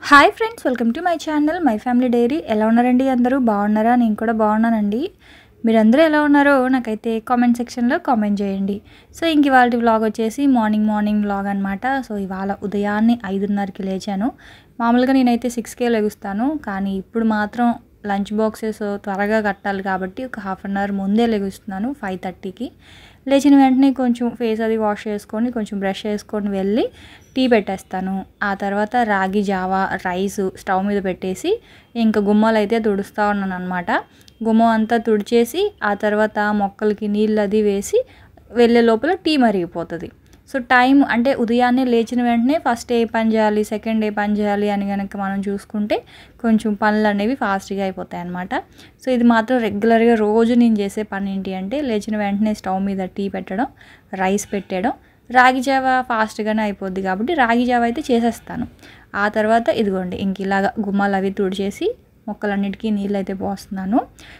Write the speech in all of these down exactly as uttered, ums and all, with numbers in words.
Hi friends, welcome to my channel my family diary. ఎలా ఉన్నారండి? అందరూ బాగున్నారా? నేను కూడా బాగున్నానండి. మీరందరూ ఎలా ఉన్నారో నాకైతే కామెంట్ సెక్షన్లో కామెంట్ చేయండి. సో ఇంక ఇవాళ వ్లాగ్ వచ్చేసి మార్నింగ్ మార్నింగ్ వ్లాగ్ అనమాట. సో ఇవాళ ఉదయాన్నే ఐదున్నరకి లేచాను. మామూలుగా నేనైతే సిక్స్కే లెగుస్తాను, కానీ ఇప్పుడు మాత్రం లంచ్ బాక్సెస్ త్వరగా కట్టాలి కాబట్టి ఒక హాఫ్ అన్ అవర్ ముందే లెగుస్తున్నాను. ఫైవ్ థర్టీకి లేచిన వెంటనే కొంచెం ఫేస్ అది వాష్ చేసుకొని కొంచెం బ్రష్ చేసుకొని వెళ్ళి టీ పెట్టేస్తాను. ఆ తర్వాత రాగి జావా రైస్ స్టవ్ మీద పెట్టేసి ఇంకా గుమ్మాలు అయితే తుడుస్తూ ఉన్నాను అనమాట. గుమ్మం అంతా తుడిచేసి ఆ తర్వాత మొక్కలకి నీళ్ళు అది వేసి వెళ్ళే లోపల టీ మరిగిపోతుంది. సో టైం అంటే ఉదయాన్నే లేచిన వెంటనే ఫస్ట్ ఏ పని చేయాలి, సెకండ్ ఏ పని చేయాలి అని కనుక మనం చూసుకుంటే కొంచెం పనులు అనేవి ఫాస్ట్గా అయిపోతాయి అన్నమాట. సో ఇది మాత్రం రెగ్యులర్గా రోజు నేను చేసే పని ఏంటి అంటే లేచిన వెంటనే స్టవ్ మీద టీ పెట్టడం, రైస్ పెట్టడం. రాగి జావ ఫాస్ట్గానే అయిపోద్ది కాబట్టి రాగి జావ అయితే చేసేస్తాను. ఆ తర్వాత ఇదిగోండి ఇంక ఇలాగా గుమ్మాలు అవి తుడిచేసి మొక్కలన్నిటికీ నీళ్ళు అయితే పోస్తున్నాను.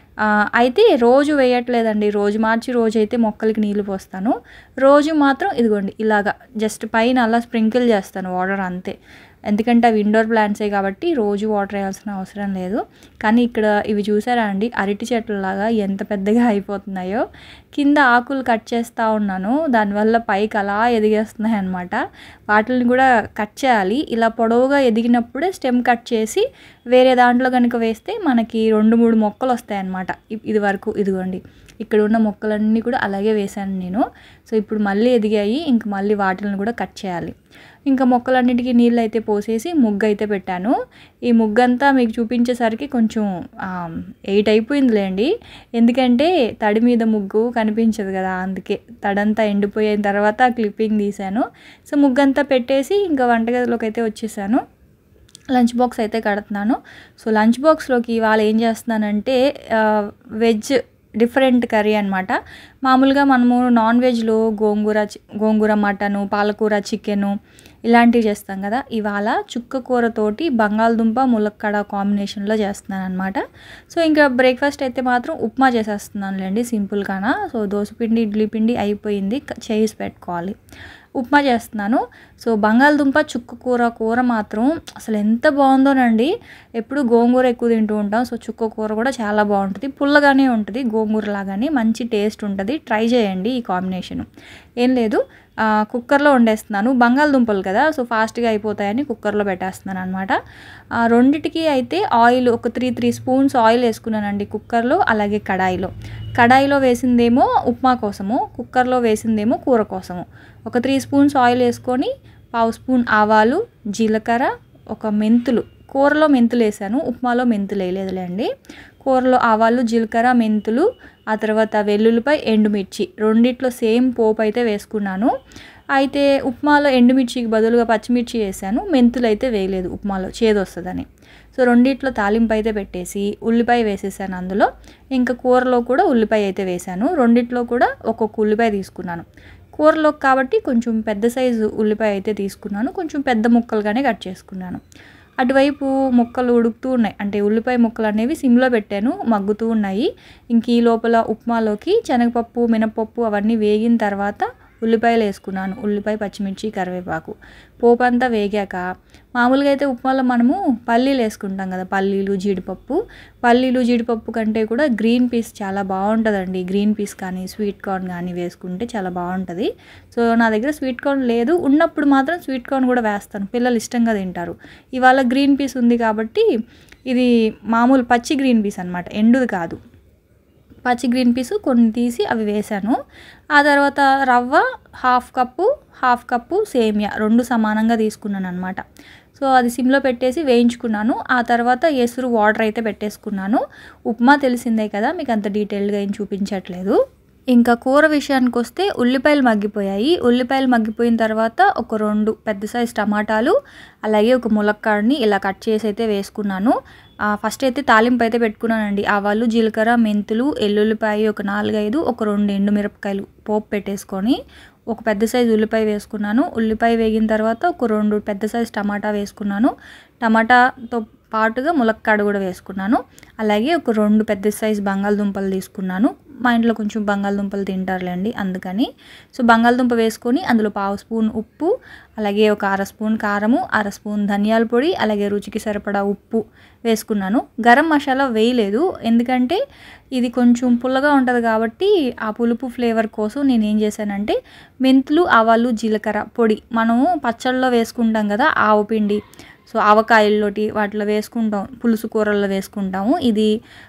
అయితే రోజు వేయట్లేదండి, రోజు మార్చి రోజు అయితే మొక్కలకి నీళ్ళు పోస్తాను. రోజు మాత్రం ఇదిగోండి ఇలాగా జస్ట్ పైన అలా స్ప్రింకిల్ చేస్తాను వాటర్ అంతే. ఎందుకంటే అవి ఇండోర్ ప్లాంట్సే కాబట్టి రోజు వాటర్ వేయాల్సిన అవసరం లేదు. కానీ ఇక్కడ ఇవి చూసారా అండి, అరటి చెట్లలాగా ఎంత పెద్దగా అయిపోతున్నాయో. కింద ఆకులు కట్ చేస్తూ ఉన్నాను, దానివల్ల పైకి అలా ఎదిగేస్తున్నాయి అన్నమాట. వాటిని కూడా కట్ చేయాలి. ఇలా పొడవుగా ఎదిగినప్పుడే స్టెమ్ కట్ చేసి వేరే దాంట్లో కనుక వేస్తే మనకి రెండు మూడు మొక్కలు వస్తాయి అన్నమాట. ఇది వరకు ఇదిగోండి ఇక్కడ ఉన్న మొక్కలన్నీ కూడా అలాగే వేశాను నేను. సో ఇప్పుడు మళ్ళీ ఎదిగాయి, ఇంక మళ్ళీ వాటిని కూడా కట్ చేయాలి. ఇంకా మొక్కలన్నిటికీ నీళ్ళు అయితే పోసేసి ముగ్గు అయితే పెట్టాను. ఈ ముగ్గు అంతా మీకు చూపించేసరికి కొంచెం ఎయిట్ అయిపోయిందిలేండి, ఎందుకంటే తడి మీద ముగ్గు కనిపించదు కదా, అందుకే తడంతా ఎండిపోయిన తర్వాత క్లిప్పింగ్ తీశాను. సో ముగ్గు అంతా పెట్టేసి ఇంకా వంటగదిలోకి అయితే వచ్చేసాను. లంచ్ బాక్స్ అయితే కడుతున్నాను. సో లంచ్ బాక్స్లోకి ఇవాళ ఏం చేస్తున్నానంటే వెజ్ డిఫరెంట్ కర్రీ అనమాట. మామూలుగా మనము నాన్ వెజ్లో గోంగూర గోంగూర మటను, పాలకూర చికెను ఇలాంటివి చేస్తాం కదా. ఇవాళ చుక్క కూరతోటి బంగాళదుంప ములక్కాడ కాంబినేషన్లో చేస్తున్నాను అనమాట. సో ఇంకా బ్రేక్ఫాస్ట్ అయితే మాత్రం ఉప్మా చేసేస్తున్నానులేండి సింపుల్గానా. సో దోసపిండి ఇడ్లీ పిండి అయిపోయింది, చేసి పెట్టుకోవాలి. ఉప్మా చేస్తున్నాను. సో బంగాళదుంప చుక్క కూర కూర మాత్రం అసలు ఎంత బాగుందోనండి. ఎప్పుడు గోంగూర ఎక్కువ తింటూ ఉంటాం, సో చుక్క కూర కూడా చాలా బాగుంటుంది. పుల్లగానే ఉంటుంది, గోంగూర లాగానే మంచి టేస్ట్ ఉంటుంది. ట్రై చేయండి ఈ కాంబినేషను. ఏం లేదు, కుక్కర్లో వండేస్తున్నాను. బంగాళదుంపలు కదా, సో ఫాస్ట్గా అయిపోతాయని కుక్కర్లో పెట్టేస్తున్నాను అనమాట. రెండిటికి అయితే ఆయిల్ ఒక త్రీ త్రీ స్పూన్స్ ఆయిల్ వేసుకున్నానండి కుక్కర్లో, అలాగే కడాయిలో. కడాయిలో వేసిందేమో ఉప్మా కోసము, కుక్కర్లో వేసిందేమో కూర కోసము. ఒక త్రీ స్పూన్స్ ఆయిల్ వేసుకొని పావు స్పూన్ ఆవాలు, జీలకర్ర, ఒక మెంతులు. కూరలో మెంతులు వేసాను, ఉప్మాలో మెంతులు వేయలేదులేండి. కూరలో ఆవాలు, జీలకర్ర, మెంతులు, ఆ తర్వాత వెల్లుల్లిపై ఎండుమిర్చి రెండిట్లో సేమ్ పోపు అయితే వేసుకున్నాను. అయితే ఉప్మాలో ఎండుమిర్చికి బదులుగా పచ్చిమిర్చి వేసాను, మెంతులు అయితే వేయలేదు ఉప్మాలో చేదు వస్తుందని. సో రెండిట్లో తాలింపు అయితే పెట్టేసి ఉల్లిపాయ వేసేసాను అందులో. ఇంకా కూరలో కూడా ఉల్లిపాయ అయితే వేసాను. రెండిట్లో కూడా ఒక్కొక్క ఉల్లిపాయ తీసుకున్నాను. కూరలో కాబట్టి కొంచెం పెద్ద సైజు ఉల్లిపాయ అయితే తీసుకున్నాను, కొంచెం పెద్ద ముక్కలుగానే కట్ చేసుకున్నాను. అటువైపు ముక్కలు ఉడుకుతూ ఉన్నాయి, అంటే ఉల్లిపాయ ముక్కలు అనేవి సిమ్లో పెట్టాను, మగ్గుతూ ఉన్నాయి. ఇంక ఈ లోపల ఉప్మాలోకి శనగపప్పు, మినపప్పు అవన్నీ వేగిన తర్వాత ఉల్లిపాయలు వేసుకున్నాను. ఉల్లిపాయ, పచ్చిమిర్చి, కరివేపాకు. పోపు అంతా వేగాక మామూలుగా అయితే ఉప్మాలో మనము పల్లీలు వేసుకుంటాం కదా, పల్లీలు జీడిపప్పు. పల్లీలు జీడిపప్పు కంటే కూడా గ్రీన్ పీస్ చాలా బాగుంటుందండి. గ్రీన్ పీస్ కానీ స్వీట్ కార్న్ కానీ వేసుకుంటే చాలా బాగుంటుంది. సో నా దగ్గర స్వీట్ కార్న్ లేదు, ఉన్నప్పుడు మాత్రం స్వీట్ కార్న్ కూడా వేస్తాను, పిల్లలు ఇష్టంగా తింటారు. ఇవాళ గ్రీన్ పీస్ ఉంది కాబట్టి ఇది మామూలు పచ్చి గ్రీన్ పీస్ అనమాట, ఎండుది కాదు. పచ్చి గ్రీన్ పీసు కొన్ని తీసి అవి వేసాను. ఆ తర్వాత రవ్వ హాఫ్ కప్పు హాఫ్ కప్పు సేమియా రెండు సమానంగా తీసుకున్నాను అనమాట. సో అది సిమ్లో పెట్టేసి వేయించుకున్నాను. ఆ తర్వాత ఎసురు వాటర్ అయితే పెట్టేసుకున్నాను. ఉప్మా తెలిసిందే కదా, మీకు అంత డీటెయిల్గా ఏం చూపించట్లేదు. ఇంకా కూర విషయానికి వస్తే ఉల్లిపాయలు మగ్గిపోయాయి. ఉల్లిపాయలు మగ్గిపోయిన తర్వాత ఒక రెండు పెద్ద సైజు టమాటాలు, అలాగే ఒక ములక్కాడని ఇలా కట్ చేసి అయితే వేసుకున్నాను. ఫస్ట్ అయితే తాలింపు అయితే పెట్టుకున్నానండి. ఆవాలు, జీలకర్ర, మెంతులు, ఎల్లుల్లిపాయ ఒక నాలుగైదు, ఒక రెండు ఎండుమిరపకాయలు పోపు పెట్టేసుకొని ఒక పెద్ద సైజు ఉల్లిపాయ వేసుకున్నాను. ఉల్లిపాయ వేగిన తర్వాత ఒక రెండు పెద్ద సైజు టమాటా వేసుకున్నాను. టమాటాతో పాటుగా ములక్కాడ కూడా వేసుకున్నాను. అలాగే ఒక రెండు పెద్ద సైజు బంగాళదుంపలు తీసుకున్నాను. మా ఇంట్లో కొంచెం బంగాళదుంపలు తింటారులేండి అందుకని. సో బంగాళదుంప వేసుకొని అందులో పావు స్పూన్ ఉప్పు, అలాగే ఒక అర స్పూన్ కారము, అర స్పూన్ ధనియాల పొడి, అలాగే రుచికి సరిపడా ఉప్పు వేసుకున్నాను. గరం మసాలా వేయలేదు, ఎందుకంటే ఇది కొంచెం పుల్లగా ఉంటుంది కాబట్టి ఆ పులుపు ఫ్లేవర్ కోసం నేను ఏం చేశానంటే మెంతులు, ఆవాలు, జీలకర్ర పొడి మనము పచ్చళ్ళలో వేసుకుంటాం కదా ఆవు పిండి, సో ఆవకాయల్లోటి వాటిలో వేసుకుంటాం, పులుసు కూరల్లో వేసుకుంటాము. ఇది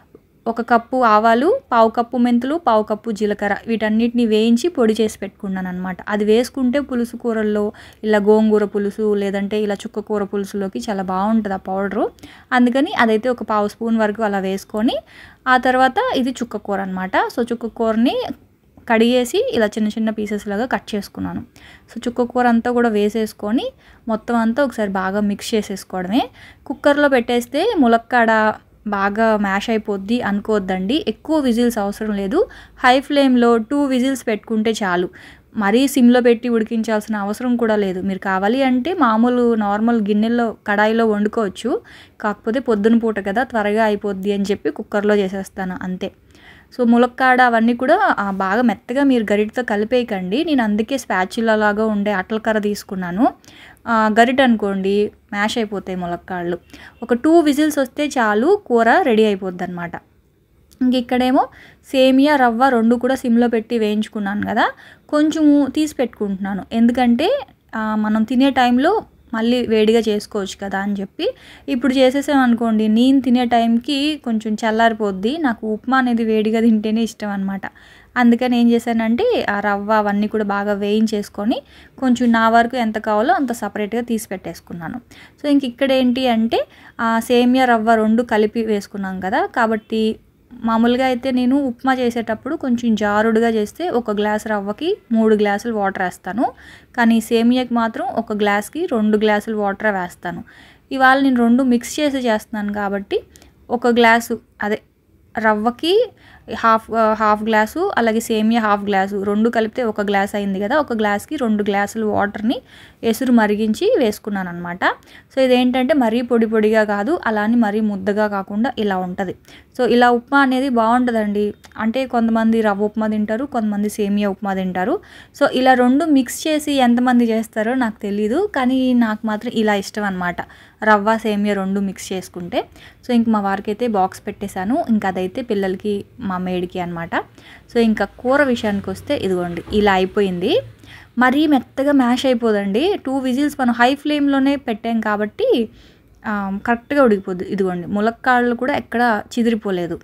ఒక కప్పు ఆవాలు, పావు కప్పు మెంతులు, పావు కప్పు జీలకర్ర వీటన్నిటిని వేయించి పొడి చేసి పెట్టుకున్నాను అనమాట. అది వేసుకుంటే పులుసు కూరల్లో ఇలా గోంగూర పులుసు లేదంటే ఇలా చుక్క కూర పులుసులోకి చాలా బాగుంటుంది ఆ పౌడరు. అందుకని అదైతే ఒక పావు స్పూన్ వరకు అలా వేసుకొని ఆ తర్వాత ఇది చుక్క కూర అనమాట. సో చుక్క కూరని కడిగేసి ఇలా చిన్న చిన్న పీసెస్ లాగా కట్ చేసుకున్నాను. సో చుక్క కూర అంతా కూడా వేసేసుకొని మొత్తం అంతా ఒకసారి బాగా మిక్స్ చేసేసుకోవడమే. కుక్కర్లో పెట్టేస్తే ములక్కాడ బాగా మ్యాష్ అయిపోద్ది అనుకోవద్దండి. ఎక్కువ విజిల్స్ అవసరం లేదు. హై ఫ్లేమ్లో టూ విజిల్స్ పెట్టుకుంటే చాలు. మరీ సిమ్లో పెట్టి ఉడికించాల్సిన అవసరం కూడా లేదు. మీరు కావాలి అంటే మామూలు నార్మల్ గిన్నెల్లో కడాయిలో వండుకోవచ్చు. కాకపోతే పొద్దున పూట కదా త్వరగా అయిపోద్ది అని చెప్పి కుక్కర్లో చేసేస్తాను అంతే. సో ములక్కాడ అవన్నీ కూడా బాగా మెత్తగా మీరు గరిటతో కలిపేయకండి. నేను అందుకే స్పాచులా లాగా ఉండే అట్లకర్ర తీసుకున్నాను. గరిట అనుకోండి మ్యాష్ అయిపోతాయి ములక్కాడలు. ఒక టూ విజిల్స్ వస్తే చాలు, కూర రెడీ అయిపోద్ది అనమాట. ఇంక ఇక్కడేమో సేమియా రవ్వ రెండు కూడా సిమ్లో పెట్టి వేయించుకున్నాను కదా, కొంచెము తీసి పెట్టుకుంటున్నాను. ఎందుకంటే మనం తినే టైంలో మళ్ళీ వేడిగా చేసుకోవచ్చు కదా అని చెప్పి ఇప్పుడు చేసేసాను అనుకోండి, నేను తినే టైంకి కొంచెం చల్లారిపోద్ది. నాకు ఉప్మా అనేది వేడిగా తింటేనే ఇష్టం అనమాట. అందుకని ఏం చేశానంటే ఆ రవ్వ అవన్నీ కూడా బాగా వేయించేసుకొని కొంచెం నా వరకు ఎంత కావాలో అంత సపరేట్గా తీసి పెట్టేసుకున్నాను. సో ఇంక ఇక్కడ ఏంటి అంటే సేమియా రవ్వ రెండు కలిపి వేసుకున్నాం కదా, కాబట్టి మామూలుగా అయితే నేను ఉప్మా చేసేటప్పుడు కొంచెం జారుడుగా చేస్తే ఒక గ్లాస్ రవ్వకి మూడు గ్లాసులు వాటర్ వేస్తాను. కానీ సేమియాకి మాత్రం ఒక గ్లాస్కి రెండు గ్లాసులు వాటర్ వేస్తాను. ఇవాళ నేను రెండు మిక్స్ చేసి చేస్తున్నాను కాబట్టి ఒక గ్లాసు అదే రవ్వకి హాఫ్ హాఫ్ గ్లాసు, అలాగే సేమియా హాఫ్ గ్లాసు రెండు కలిపితే ఒక గ్లాస్ అయింది కదా, ఒక గ్లాస్కి రెండు గ్లాసులు వాటర్ని ఎసురు మరిగించి వేసుకున్నాను అనమాట. సో ఇదేంటంటే మరీ పొడి పొడిగా కాదు, అలానే మరీ ముద్దగా కాకుండా ఇలా ఉంటుంది. సో ఇలా ఉప్మా అనేది బాగుంటుందండి. అంటే కొంతమంది రవ్వ ఉప్మా తింటారు, కొంతమంది సేమియా ఉప్మా తింటారు. సో ఇలా రెండు మిక్స్ చేసి ఎంతమంది చేస్తారో నాకు తెలీదు, కానీ నాకు మాత్రం ఇలా ఇష్టం అనమాట, రవ్వ సేమియా రెండు మిక్స్ చేసుకుంటే. సో ఇంక మా వారికి అయితే బాక్స్ పెట్టేశాను, ఇంకా అదైతే పిల్లలకి మా మేడికి అనమాట. సో ఇంకా కూర విషయానికి వస్తే ఇదిగోండి ఇలా అయిపోయింది. మరీ మెత్తగా మ్యాష్ అయిపోదండి. టూ విజిల్స్ మనం హై ఫ్లేమ్లోనే పెట్టాం కాబట్టి కరెక్ట్గా ఉడికిపోద్ది. ఇదిగోండి ములక్కాడలు కూడా ఎక్కడ చిదిరిపోలేదు.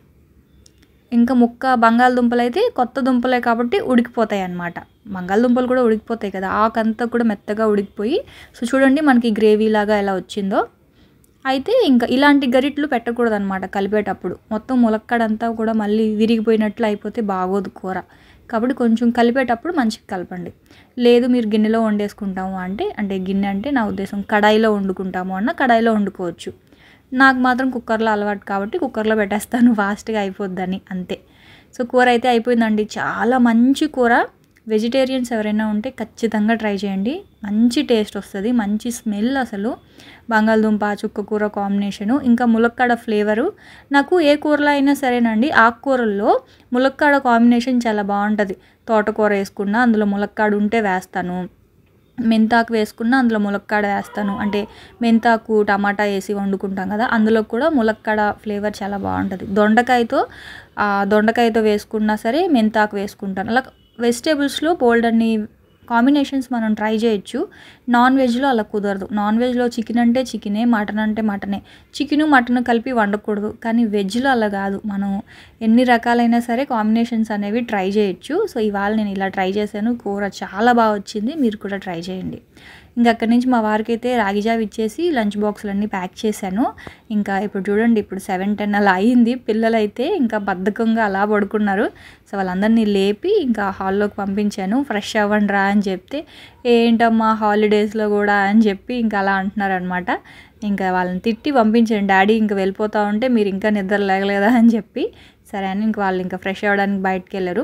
ఇంకా ముక్క బంగాళదుంపలు అయితే కొత్త దుంపలే కాబట్టి ఉడికిపోతాయి అన్నమాట. బంగాళదుంపలు కూడా ఉడికిపోతాయి కదా, ఆకంతా కూడా మెత్తగా ఉడికిపోయి సో చూడండి మనకి గ్రేవీ లాగా ఎలా వచ్చిందో. అయితే ఇంకా ఇలాంటి గరిట్లు పెట్టకూడదు అనమాట కలిపేటప్పుడు. మొత్తం ములక్కాడంతా కూడా మళ్ళీ విరిగిపోయినట్లు అయిపోతే బాగోదు కూర. కాబట్టి కొంచెం కలిపేటప్పుడు మంచిగా కలపండి. లేదు మీరు గిన్నెలో వండేసుకుంటాము అంటే, అంటే గిన్నె అంటే నా ఉద్దేశం కడాయిలో వండుకుంటాము అన్న కడాయిలో వండుకోవచ్చు. నాకు మాత్రం కుక్కర్లో అలవాటు కాబట్టి కుక్కర్లో పెట్టేస్తాను, ఫాస్ట్గా అయిపోద్దని అంతే. సో కూర అయితే అయిపోయిందండి. చాలా మంచి కూర. వెజిటేరియన్స్ ఎవరైనా ఉంటే ఖచ్చితంగా ట్రై చేయండి. మంచి టేస్ట్ వస్తుంది, మంచి స్మెల్ అసలు. బంగాళదుంప చుక్క కూర కాంబినేషను, ఇంకా ములక్కాడ ఫ్లేవరు. నాకు ఏ కూరలో అయినా సరేనండి, ఆకుకూరల్లో ములక్కాడ కాంబినేషన్ చాలా బాగుంటుంది. తోటకూర వేసుకున్నా అందులో ములక్కాడ ఉంటే వేస్తాను, మెంతాకు వేసుకున్న అందులో ములక్కాడ వేస్తాను. అంటే మెంతాకు టమాటా వేసి వండుకుంటాం కదా, అందులో కూడా ములక్కాడ ఫ్లేవర్ చాలా బాగుంటుంది. దొండకాయతో దొండకాయతో వేసుకున్నా సరే మెంతాకు వేసుకుంటాను. అలా వెజిటేబుల్స్లో బోల్డ్ అన్ని కాంబినేషన్స్ మనం ట్రై చేయొచ్చు. నాన్ వెజ్లో అలా కుదరదు. నాన్ వెజ్లో చికెన్ అంటే చికెనే, మటన్ అంటే మటనే. చికెను మటన్ కలిపి వండకూడదు. కానీ వెజ్లో అలా కాదు, మనం ఎన్ని రకాలైనా సరే కాంబినేషన్స్ అనేవి ట్రై చేయొచ్చు. సో ఇవాళ నేను ఇలా ట్రై చేశాను, కూర చాలా బాగా వచ్చింది. మీరు కూడా ట్రై చేయండి. ఇంకా అక్కడి నుంచి మా వారికి అయితే రాగి జావ ఇచ్చేసి లంచ్ బాక్సులన్నీ ప్యాక్ చేశాను. ఇంకా ఇప్పుడు చూడండి, ఇప్పుడు సెవెన్ టెన్ అలా అయింది. పిల్లలైతే ఇంకా బద్ధకంగా అలా పడుకున్నారు. సో వాళ్ళందరినీ లేపి ఇంకా హాల్లోకి పంపించాను. ఫ్రెష్ అవ్వండి రా అని చెప్తే, ఏంటమ్మా హాలిడేస్లో కూడా అని చెప్పి ఇంకా అలా అంటున్నారనమాట. ఇంకా వాళ్ళని తిట్టి పంపించాను. డాడీ ఇంకా వెళ్ళిపోతా ఉంటే మీరు ఇంకా నిద్ర లేగలేదా అని చెప్పి. సరే అని ఇంక వాళ్ళు ఇంకా ఫ్రెష్ అవ్వడానికి బయటకు వెళ్ళారు.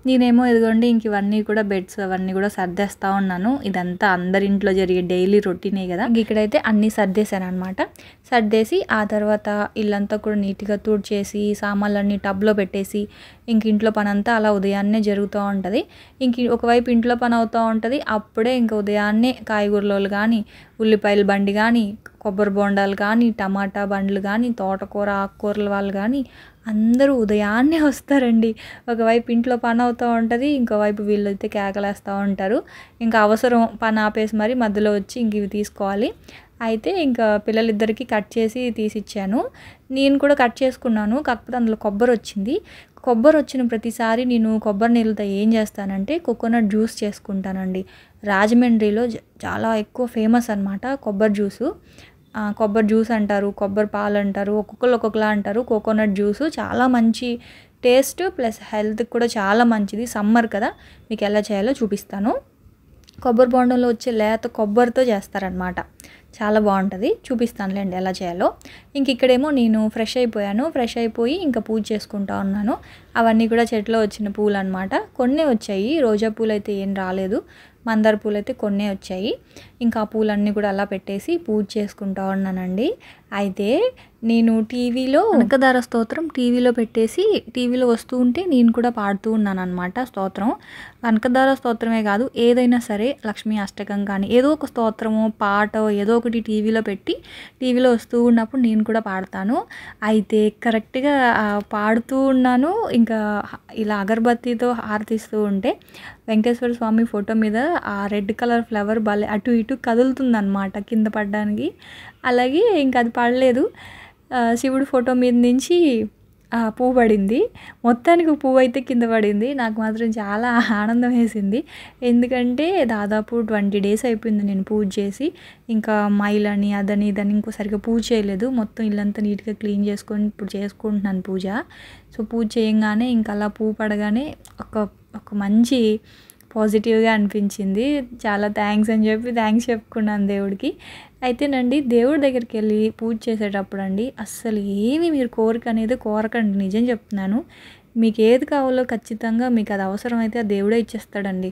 నేనేమో ఇదిగోండి ఇంక ఇవన్నీ కూడా బెడ్స్ అవన్నీ కూడా సర్దేస్తూ ఉన్నాను. ఇదంతా అందరి ఇంట్లో జరిగే డైలీ రొటీనే కదా. ఇంక ఇక్కడైతే అన్నీ సర్దేశాను అనమాట. సర్దేసి ఆ తర్వాత ఇల్లంతా కూడా నీట్గా తుడిచేసి సామాన్లన్నీ టబ్లో పెట్టేసి ఇంక ఇంట్లో పని అంతా అలా ఉదయాన్నే జరుగుతూ ఉంటుంది. ఇంక ఒకవైపు ఇంట్లో పని అవుతూ ఉంటుంది, అప్పుడే ఇంక ఉదయాన్నే కాయగూరలు కానీ ఉల్లిపాయల బండి కానీ కొబ్బరి బొండాలు కానీ టమాటా బండ్లు కానీ తోటకూర ఆకుకూరల వాళ్ళు కానీ అందరూ ఉదయాన్నే వస్తారండి. ఒకవైపు ఇంట్లో పని అవుతూ ఉంటుంది, ఇంకోవైపు వీళ్ళైతే కేకలేస్తూ ఉంటారు. ఇంకా అవసరం పని ఆపేసి మరి మధ్యలో వచ్చి ఇంక ఇవి తీసుకోవాలి. అయితే ఇంకా పిల్లలిద్దరికీ కట్ చేసి తీసిచ్చాను. నేను కూడా కట్ చేసుకున్నాను, కాకపోతే అందులో కొబ్బరి వచ్చింది. కొబ్బరి వచ్చిన ప్రతిసారి నేను కొబ్బరి నీళ్ళతో ఏం చేస్తానంటే కోకోనట్ జ్యూస్ చేసుకుంటానండి. రాజమండ్రిలో చాలా ఎక్కువ ఫేమస్ అనమాట కొబ్బరి జ్యూసు. కొబ్బరి జ్యూస్ అంటారు, కొబ్బరి పాలు అంటారు, ఒక్కొక్కరు ఒక్కొక్కలా అంటారు. కోకోనట్ జ్యూసు చాలా మంచి టేస్ట్ ప్లస్ హెల్త్కి కూడా చాలా మంచిది. సమ్మర్ కదా, మీకు ఎలా చేయాలో చూపిస్తాను. కొబ్బరి బొండంలో వచ్చే లేత కొబ్బరితో చేస్తారనమాట, చాలా బాగుంటుంది. చూపిస్తానులేండి ఎలా చేయాలో. ఇంక ఇక్కడేమో నేను ఫ్రెష్ అయిపోయాను. ఫ్రెష్ అయిపోయి ఇంకా పూజ చేసుకుంటా ఉన్నాను. అవన్నీ కూడా చెట్లో వచ్చిన పూలు అనమాట. కొన్నే వచ్చాయి, రోజా పూలు అయితే ఏం రాలేదు, మందార పూలు అయితే కొన్నే వచ్చాయి. ఇంకా ఆ పూలన్నీ కూడా అలా పెట్టేసి పూజ చేసుకుంటా ఉన్నానండి. అయితే నేను టీవీలో కనకదార స్తోత్రం టీవీలో పెట్టేసి టీవీలో వస్తూ ఉంటే నేను కూడా పాడుతూ ఉన్నాను అనమాట స్తోత్రం. కనకదార స్తోత్రమే కాదు, ఏదైనా సరే లక్ష్మీ అష్టకం కానీ ఏదో ఒక స్తోత్రమో పాట ఏదో ఒకటి టీవీలో పెట్టి టీవీలో వస్తూ ఉన్నప్పుడు నేను కూడా పాడతాను. అయితే కరెక్ట్గా పాడుతూ ఉన్నాను, ఇంకా ఇలా అగరబత్తితో హారతిస్తూ ఉంటే వెంకటేశ్వర స్వామి ఫోటో మీద ఆ రెడ్ కలర్ ఫ్లవర్ భలే అటు ఇటు కదులుతుంది అనమాట కింద పడడానికి. అలాగే ఇంకా అది పడలేదు, శివుడి ఫోటో మీద నుంచి పువ్వు పడింది. మొత్తానికి పువ్వు అయితే కింద పడింది. నాకు మాత్రం చాలా ఆనందం వేసింది, ఎందుకంటే దాదాపు ట్వంటీ డేస్ అయిపోయింది నేను పూజ చేసి. ఇంకా మైలని అదని ఇదని ఇంకో సరిగ్గా పూజ చేయలేదు. మొత్తం ఇల్లంతా నీట్గా క్లీన్ చేసుకొని ఇప్పుడు చేసుకుంటున్నాను పూజ. సో పూజ చేయంగానే ఇంకా అలా పువ్వు పడగానే ఒక ఒక మంచి పాజిటివ్గా అనిపించింది. చాలా థ్యాంక్స్ అని చెప్పి థ్యాంక్స్ చెప్పుకున్నాను దేవుడికి. అయితేనండి దేవుడి దగ్గరికి వెళ్ళి పూజ చేసేటప్పుడు అండి అస్సలు ఏమి మీరు కోరిక అనేది కోరకండి, నిజం చెప్తున్నాను. మీకు ఏది కావాలో ఖచ్చితంగా మీకు అది అవసరమైతే ఆ దేవుడే ఇచ్చేస్తాడండి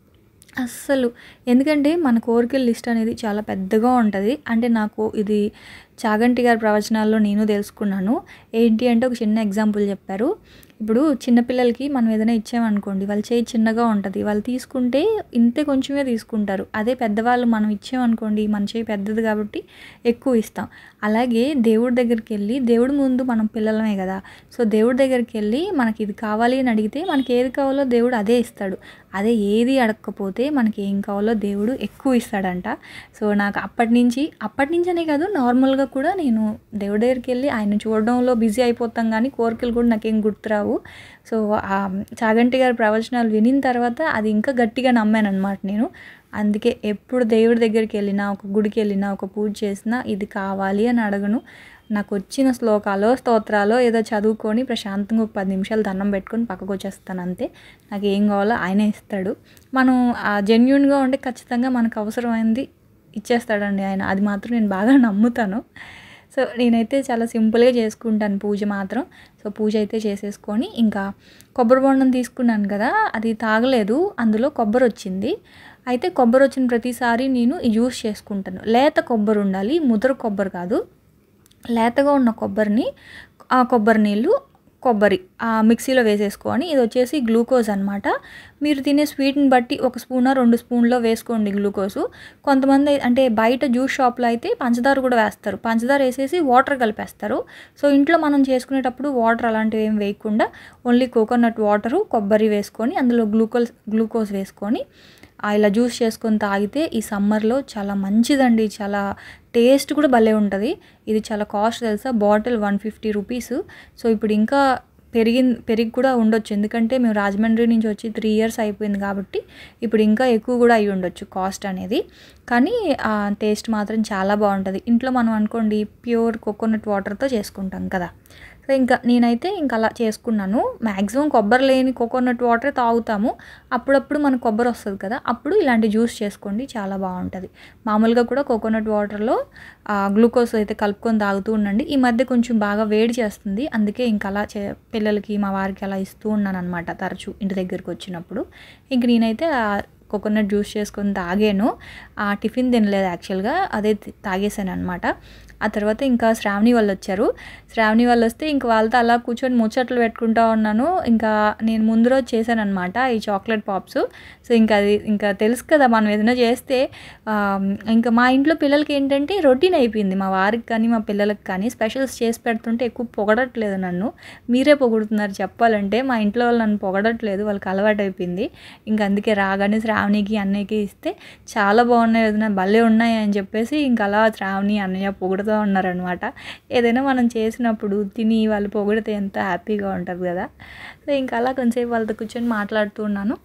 అస్సలు. ఎందుకంటే మన కోరికల లిస్ట్ అనేది చాలా పెద్దగా ఉంటుంది. అంటే నాకు ఇది చాగంటి గారి ప్రవచనాల్లో నేను తెలుసుకున్నాను. ఏంటి అంటే ఒక చిన్న ఎగ్జాంపుల్ చెప్పారు. ఇప్పుడు చిన్నపిల్లలకి మనం ఏదైనా ఇచ్చామనుకోండి, వాళ్ళ చేయి చిన్నగా ఉంటుంది, వాళ్ళు తీసుకుంటే ఇంతే కొంచెమే తీసుకుంటారు. అదే పెద్దవాళ్ళు మనం ఇచ్చామనుకోండి, మన చేయి పెద్దది కాబట్టి ఎక్కువ ఇస్తాం. అలాగే దేవుడి దగ్గరికి వెళ్ళి, దేవుడి ముందు మనం పిల్లలమే కదా, సో దేవుడి దగ్గరికి వెళ్ళి మనకి ఇది కావాలి అని అడిగితే మనకి ఏది కావాలో దేవుడు అదే ఇస్తాడు. అదే ఏది అడగకపోతే మనకి ఏం కావాలో దేవుడు ఎక్కువ ఇస్తాడంట. సో నాకు అప్పటి నుంచి అప్పటి నుంచి అనే కాదు నార్మల్గా కూడా నేను దేవుడి దగ్గరికి వెళ్ళి ఆయన చూడడంలో బిజీ అయిపోతాం, కానీ కోరికలు కూడా నాకేం గుర్తురావు. సో ఆ చాగంటి గారి ప్రవచనాలు వినిన తర్వాత అది ఇంకా గట్టిగా నమ్మాను అనమాట నేను. అందుకే ఎప్పుడు దేవుడి దగ్గరికి వెళ్ళినా, ఒక గుడికి వెళ్ళినా, ఒక పూజ చేసినా ఇది కావాలి అని అడగను. నాకు వచ్చిన శ్లోకాలో స్తోత్రాలో ఏదో చదువుకొని ప్రశాంతంగా ఒక పది నిమిషాలు దండం పెట్టుకొని పక్కకు వచ్చేస్తాను అంతే. నాకు ఏం కావాలో ఆయనే ఇస్తాడు. మనం జెన్యూన్గా ఉంటే ఖచ్చితంగా మనకు అవసరమైంది ఇచ్చేస్తాడండి ఆయన, అది మాత్రం నేను బాగా నమ్ముతాను. సో నేనైతే చాలా సింపుల్గా చేసుకుంటాను పూజ మాత్రం. సో పూజ అయితే చేసేసుకొని ఇంకా కొబ్బరి బొండం తీసుకున్నాను కదా, అది తాగలేదు, అందులో కొబ్బరి వచ్చింది. అయితే కొబ్బరి వచ్చిన ప్రతిసారి నేను యూస్ చేసుకుంటాను. లేత కొబ్బరి ఉండాలి, ముద్ర కొబ్బరి కాదు. లేతగా ఉన్న కొబ్బరిని ఆ కొబ్బరి నీళ్ళు కొబ్బరి ఆ మిక్సీలో వేసేసుకొని, ఇది వచ్చేసి గ్లూకోజ్ అనమాట. మీరు తినే స్వీట్ని బట్టి ఒక స్పూన్ రెండు స్పూన్లో వేసుకోండి గ్లూకోజు. కొంతమంది అంటే బయట జ్యూస్ షాప్లో అయితే పంచదార కూడా వేస్తారు, పంచదార వేసేసి వాటర్ కలిపేస్తారు. సో ఇంట్లో మనం చేసుకునేటప్పుడు వాటర్ అలాంటివి ఏం వేయకుండా ఓన్లీ కోకోనట్ వాటరు కొబ్బరి వేసుకొని అందులో గ్లూకోజ్ గ్లూకోజ్ వేసుకొని ఇలా జ్యూస్ చేసుకొని తాగితే ఈ సమ్మర్లో చాలా మంచిదండి. చాలా టేస్ట్ కూడా భలే ఉంటుంది. ఇది చాలా కాస్ట్ తెలుసా, bottle one fifty rupees. So ఇప్పుడు ఇంకా పెరిగి పెరిగి కూడా ఉండొచ్చు, ఎందుకంటే మేము రాజమండ్రి నుంచి వచ్చి త్రీ ఇయర్స్ అయిపోయింది కాబట్టి ఇప్పుడు ఇంకా ఎక్కువ కూడా అయ్యి ఉండొచ్చు కాస్ట్ అనేది. కానీ టేస్ట్ మాత్రం చాలా బాగుంటుంది. ఇంట్లో మనం అనుకోండి ప్యూర్ కోకోనట్ వాటర్తో చేసుకుంటాం కదా, సో ఇంకా నేనైతే ఇంకా అలా చేసుకున్నాను. మ్యాక్సిమం కొబ్బరి లేని కోకోనట్ వాటరే తాగుతాము. అప్పుడప్పుడు మనకు కొబ్బరి వస్తుంది కదా, అప్పుడు ఇలాంటి జ్యూస్ చేసుకోండి, చాలా బాగుంటుంది. మామూలుగా కూడా కోకోనట్ వాటర్లో గ్లూకోజ్ అయితే కలుపుకొని తాగుతూ ఉండండి. ఈ మధ్య కొంచెం బాగా వేడి చేస్తుంది, అందుకే ఇంకా అలా చే పిల్లలకి మా వారికి అలా ఇస్తూ ఉన్నాను అనమాట తరచూ ఇంటి దగ్గరికి వచ్చినప్పుడు. ఇంక నేనైతే కోకోనట్ జ్యూస్ చేసుకొని తాగాను. ఆ టిఫిన్ తినలేదు యాక్చువల్గా, అదే తాగేసాను అనమాట. ఆ తర్వాత ఇంకా శ్రావణి వాళ్ళు వచ్చారు. శ్రావణి వాళ్ళు వస్తే ఇంక వాళ్ళతో అలా కూర్చొని ముచ్చట్లు పెట్టుకుంటూ ఉన్నాను. ఇంకా నేను ముందు రోజు చేశాను అనమాట ఈ చాక్లెట్ పాప్స్. సో ఇంకా అది ఇంకా తెలుసు కదా, మనం ఏదైనా చేస్తే ఇంకా మా ఇంట్లో పిల్లలకి ఏంటంటే రొటీన్ అయిపోయింది. మా వారికి కానీ మా పిల్లలకి కానీ స్పెషల్స్ చేసి పెడుతుంటే ఎక్కువ పొగడట్లేదు నన్ను, మీరే పొగుడుతున్నారు చెప్పాలంటే. మా ఇంట్లో వాళ్ళు నన్ను పొగడట్లేదు, వాళ్ళకి అలవాటు అయిపోయింది. ఇంకా అందుకే రాగానే శ్రావణికి అన్నయ్యకి ఇస్తే చాలా బాగున్నాయి వదిన, భలే ఉన్నాయి అని చెప్పేసి ఇంకా అలా శ్రావణి అన్నయ్య పొగుడుతూ ఉన్నారనమాట. ఏదైనా మనం చేసినప్పుడు తిని వాళ్ళు పొగిడితే ఎంత హ్యాపీగా ఉంటుంది కదా. సో ఇంకా అలా కొంచెంసేపు వాళ్ళతో కూర్చొని మాట్లాడుతూ ఉన్నాను.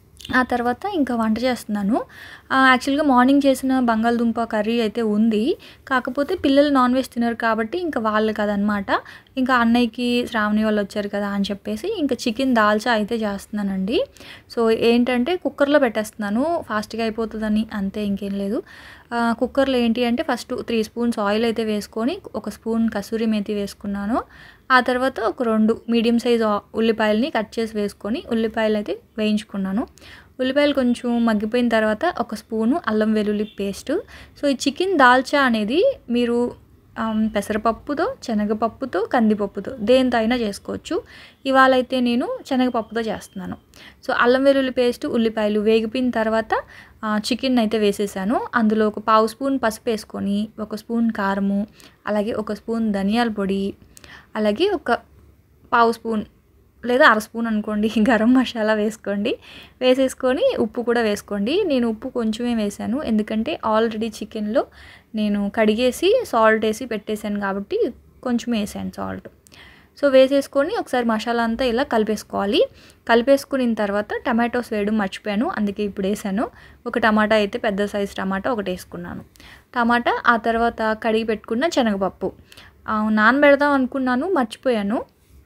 ఆ తర్వాత ఇంకా వంట చేస్తున్నాను. యాక్చువల్గా మార్నింగ్ చేసిన బంగాళదుంప కర్రీ అయితే ఉంది, కాకపోతే పిల్లలు నాన్ వెజ్ తినరు కాబట్టి ఇంకా వాళ్ళు కదనమాట. ఇంకా అన్నయ్యకి శ్రావణి వాళ్ళు వచ్చారు కదా అని చెప్పేసి ఇంకా చికెన్ దాల్చా అయితే చేస్తున్నానండి. సో ఏంటంటే కుక్కర్లో పెట్టేస్తున్నాను, ఫాస్ట్గా అయిపోతుందని, అంతే, ఇంకేం లేదు. కుక్కర్లో ఏంటి అంటే ఫస్ట్ త్రీ స్పూన్స్ ఆయిల్ అయితే వేసుకొని ఒక స్పూన్ కసూరి మేతి వేసుకున్నాను. ఆ తర్వాత ఒక రెండు మీడియం సైజ్ ఉల్లిపాయలని కట్ చేసి వేసుకొని ఉల్లిపాయలు అయితే వేయించుకున్నాను. ఉల్లిపాయలు కొంచెం మగ్గిపోయిన తర్వాత ఒక స్పూను అల్లం వెల్లుల్లి పేస్ట్. సో ఈ చికెన్ దాల్చా అనేది మీరు పెసరపప్పుతో, శనగపప్పుతో, కందిపప్పుతో దేంతో అయినా చేసుకోవచ్చు. ఇవాళ అయితే నేను శనగపప్పుతో చేస్తున్నాను. సో అల్లం వెల్లుల్లి పేస్ట్, ఉల్లిపాయలు వేగిపోయిన తర్వాత చికెన్ అయితే వేసేసాను. అందులో ఒక పావు స్పూన్ పసుపు వేసుకొని, ఒక స్పూన్ కారము, అలాగే ఒక స్పూన్ ధనియాల పొడి, అలాగే ఒక పావు స్పూన్ లేదా అర స్పూన్ అనుకోండి గరం మసాలా వేసుకోండి. వేసేసుకొని ఉప్పు కూడా వేసుకోండి. నేను ఉప్పు కొంచెమే వేసాను, ఎందుకంటే ఆల్రెడీ చికెన్లో నేను కడిగేసి సాల్ట్ వేసి పెట్టేశాను కాబట్టి కొంచెం వేసాను సాల్ట్. సో వేసేసుకొని ఒకసారి మసాలా అంతా ఇలా కలిపేసుకోవాలి. కలిపేసుకున్న తర్వాత టమాటోస్ వేయడం మర్చిపోయాను, అందుకే ఇప్పుడు వేసాను. ఒక టమాటా అయితే పెద్ద సైజు టమాటా ఒకటి వేసుకున్నాను. టమాటా, ఆ తర్వాత కడిగి పెట్టుకున్న శనగపప్పు నానబెడదాం అనుకున్నాను, మర్చిపోయాను.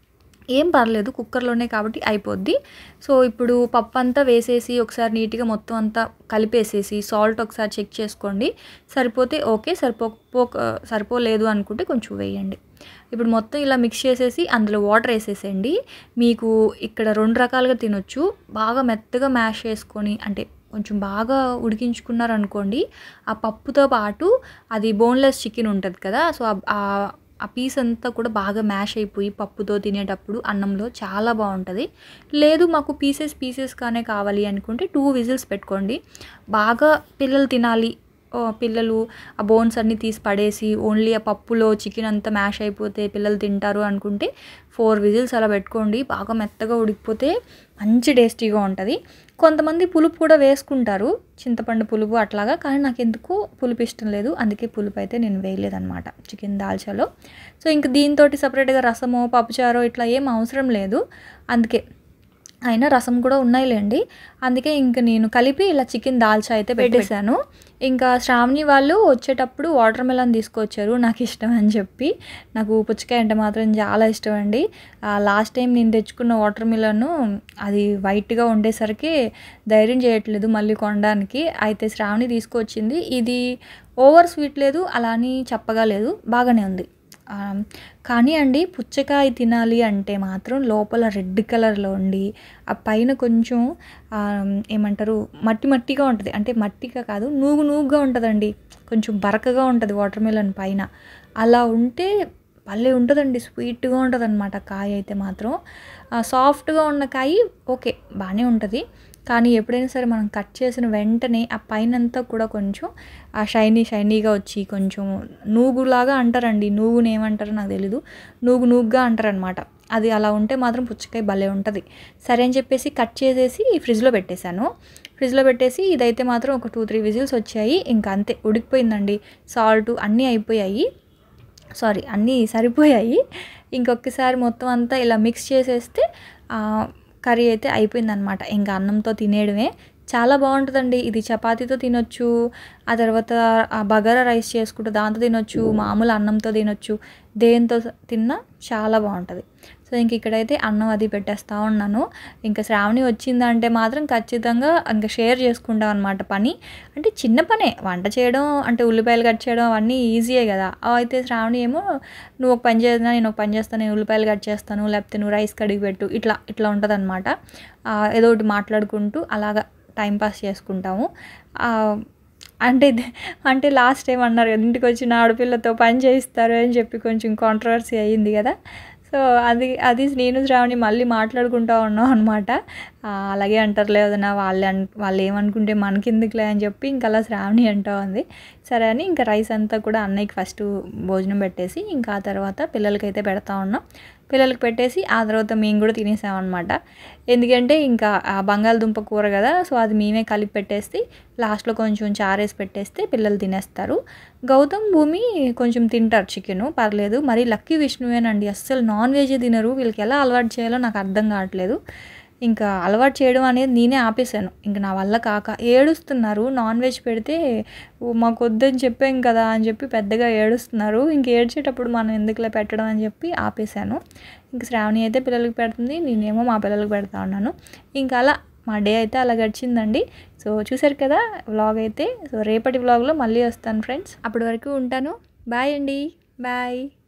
ఏం పర్లేదు, కుక్కర్లోనే కాబట్టి అయిపోద్ది. సో ఇప్పుడు పప్పు అంతా వేసేసి ఒకసారి నీట్గా మొత్తం అంతా కలిపేసేసి సాల్ట్ ఒకసారి చెక్ చేసుకోండి. సరిపోతే ఓకే, సరిపో సరిపోలేదు అనుకుంటే కొంచెం వేయండి. ఇప్పుడు మొత్తం ఇలా మిక్స్ చేసేసి అందులో వాటర్ వేసేసేయండి. మీకు ఇక్కడ రెండు రకాలుగా తినొచ్చు. బాగా మెత్తగా మ్యాష్ చేసుకొని, అంటే కొంచెం బాగా ఉడికించుకున్నారనుకోండి, ఆ పప్పుతో పాటు అది బోన్లెస్ చికెన్ ఉంటుంది కదా, సో ఆ పీస్ అంతా కూడా బాగా మ్యాష్ అయిపోయి పప్పుతో తినేటప్పుడు అన్నంలో చాలా బాగుంటుంది. లేదు మాకు పీసెస్ పీసెస్గానే కావాలి అనుకుంటే టూ విజిల్స్ పెట్టుకోండి. బాగా పిల్లలు తినాలి, పిల్లలు ఆ బోన్స్ అన్నీ తీసి పడేసి ఓన్లీ ఆ పప్పులో చికెన్ అంతా మ్యాష్ అయిపోతే పిల్లలు తింటారు అనుకుంటే ఫోర్ విజిల్స్ అలా పెట్టుకోండి. బాగా మెత్తగా ఉడికిపోతే మంచి టేస్టీగా ఉంటుంది. కొంతమంది పులుపు కూడా వేసుకుంటారు, చింతపండు పులుపు అట్లాగా, కానీ నాకు ఎందుకు పులుపు ఇష్టం లేదు, అందుకే పులుపు అయితే నేను వేయలేదన్నమాట చికెన్ దాల్చాలో. సో ఇంక దీంతో సపరేట్గా రసమో పప్పుచారో ఇట్లా ఏం అవసరం లేదు, అందుకే అయినా రసం కూడా ఉన్నాయిలేండి. అందుకే ఇంక నేను కలిపి ఇలా చికెన్ దాల్చా అయితే పెట్టేశాను. ఇంకా శ్రావణి వాళ్ళు వచ్చేటప్పుడు వాటర్ మెలన్ తీసుకొచ్చారు, నాకు ఇష్టం అని చెప్పి. నాకు పుచ్చకాయ అంటే మాత్రం చాలా ఇష్టం అండి. లాస్ట్ టైం నేను తెచ్చుకున్న వాటర్ మెలన్ అది వైట్గా ఉండేసరికి ధైర్యం చేయట్లేదు మళ్ళీ కొనడానికి. అయితే శ్రావణి తీసుకొచ్చింది. ఇది ఓవర్ స్వీట్ లేదు, అలా అని చప్పగా లేదు, బాగానే ఉంది. కానీ అండి పుచ్చకాయ తినాలి అంటే మాత్రం లోపల రెడ్ కలర్లో ఉండి ఆ పైన కొంచెం ఏమంటారు మట్టి మట్టిగా ఉంటుంది, అంటే మట్టిగా కాదు నూగు నూగుగా ఉంటుందండి, కొంచెం బరకగా ఉంటుంది వాటర్ మెలన్ పైన. అలా ఉంటే భలే ఉంటుందండి, స్వీట్గా ఉంటుంది అనమాట కాయ అయితే మాత్రం. సాఫ్ట్గా ఉన్న కాయ ఓకే బాగానే ఉంటుంది, కానీ ఎప్పుడైనా సరే మనం కట్ చేసిన వెంటనే ఆ పైన అంతా కూడా కొంచెం ఆ షైనీ షైనీగా వచ్చి కొంచెం నూగులాగా అంటారండి, నూగుని ఏమంటారో నాకు తెలీదు, నూగు నూగుగా అంటారనమాట. అది అలా ఉంటే మాత్రం పుచ్చకాయ భలే ఉంటుంది. సరే అని చెప్పేసి కట్ చేసేసి ఫ్రిడ్జ్లో పెట్టేశాను. ఫ్రిడ్జ్లో పెట్టేసి ఇదైతే మాత్రం ఒక టూ త్రీ విజిల్స్ వచ్చాయి, ఇంకా అంతే ఉడికిపోయిందండి. సాల్ట్ అన్నీ అయిపోయాయి, సారీ అన్నీ సరిపోయాయి. ఇంకొకసారి మొత్తం అంతా ఇలా మిక్స్ చేసేస్తే కర్రీ అయితే అయిపోయిందనమాట. ఇంకా అన్నంతో తినేయడమే, చాలా బాగుంటుందండి. ఇది చపాతీతో తినొచ్చు, ఆ తర్వాత ఆ బగారా రైస్ చేసుకుంటే దాంతో తినొచ్చు, మామూలు అన్నంతో తినొచ్చు, దేంతో తిన్నా చాలా బాగుంటుంది. సో ఇంక ఇక్కడైతే అన్నం అది పెట్టేస్తూ ఉన్నాను. ఇంకా శ్రావణి వచ్చిందంటే మాత్రం ఖచ్చితంగా ఇంకా షేర్ చేసుకుంటాం అనమాట పని. అంటే చిన్న పనే వంట చేయడం, అంటే ఉల్లిపాయలు కట్ చేయడం అవన్నీ ఈజీయే కదా. అయితే శ్రావణి ఏమో నువ్వు ఒక పని చేసినా నేను ఒక పని చేస్తాను, నేను ఉల్లిపాయలు కట్ చేస్తాను, లేకపోతే నువ్వు రైస్ కడిగి పెట్టు, ఇట్లా ఇట్లా ఉంటుంది అనమాట. ఏదో ఒకటి మాట్లాడుకుంటూ అలాగా టైంపాస్ చేసుకుంటాము. అంటే అంటే లాస్ట్ టైం అన్నారు కదా, ఇంటికి వచ్చిన ఆడపిల్లతో పని చేయిస్తారు అని చెప్పి కొంచెం కాంట్రవర్సీ అయ్యింది కదా. సో అది అది నేను శ్రావణి మళ్ళీ మాట్లాడుకుంటూ ఉన్నాం అనమాట. అలాగే అంటారులే వదినా, వాళ్ళే అన్ వాళ్ళు ఏమనుకుంటే మనకెందుకులే అని చెప్పి ఇంకా అలా శ్రావణి అంటూ ఉంది. సరే అని ఇంకా రైస్ అంతా కూడా అన్నయ్యకి ఫస్ట్ భోజనం పెట్టేసి ఇంకా ఆ తర్వాత పిల్లలకైతే పెడతా ఉన్నాం. పిల్లలకి పెట్టేసి ఆ తర్వాత మేము కూడా తినేసామన్నమాట. ఎందుకంటే ఇంకా ఆ బంగాళదుంప కూర కదా, సో అది మేమే కలిపి పెట్టేసి లాస్ట్లో కొంచెం చారేసి పెట్టేస్తే పిల్లలు తినేస్తారు. గౌతమ్, భూమి కొంచెం తింటారు చికెను, పర్లేదు. మరి లక్కీ విష్ణువేనండి అస్సలు నాన్ వెజ్ తినరు. వీళ్ళకి ఎలా అలవాటు చేయాలో నాకు అర్థం కావట్లేదు. ఇంకా అలవాటు చేయడం అనేది నేనే ఆపేశాను. ఇంక నా వల్ల కాక ఏడుస్తున్నారు. నాన్ వెజ్ పెడితే మాకు వద్దని చెప్పాం కదా అని చెప్పి పెద్దగా ఏడుస్తున్నారు. ఇంక ఏడ్చేటప్పుడు మనం ఎందుకులే పెట్టడం అని చెప్పి ఆపేశాను. ఇంక శ్రావణి అయితే పిల్లలకి పెడుతుంది, నేనేమో మా పిల్లలకి పెడతా ఉన్నాను. ఇంకా అలా మా డే అయితే అలా గడిచిందండి. సో చూసారు కదా వ్లాగ్ అయితే. సో రేపటి వ్లాగ్లో మళ్ళీ వస్తాను ఫ్రెండ్స్. అప్పటి వరకు ఉంటాను. బాయ్ అండి. బాయ్.